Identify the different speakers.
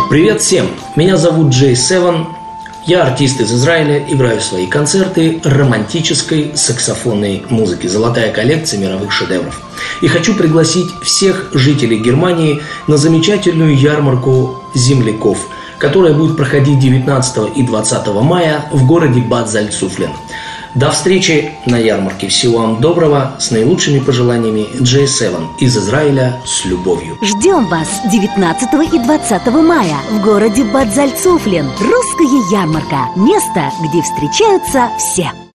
Speaker 1: Привет всем! Меня зовут J7. Я артист из Израиля, играю свои концерты романтической саксофонной музыки. Золотая коллекция мировых шедевров. И хочу пригласить всех жителей Германии на замечательную ярмарку земляков, которая будет проходить 19 и 20 мая в городе Бад-Зальцуфлен. До встречи на ярмарке. Всего вам доброго, с наилучшими пожеланиями, J7 из Израиля с любовью.
Speaker 2: Ждем вас 19 и 20 мая в городе Бад-Зальцуфлен. Русская ярмарка. Место, где встречаются все.